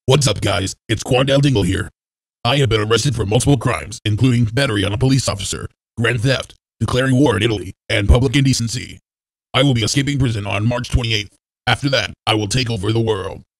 What's up, guys? It's Quandale Dingle here. I have been arrested for multiple crimes, including battery on a police officer, grand theft, declaring war in Italy, and public indecency. I will be escaping prison on March 28th. After that, I will take over the world.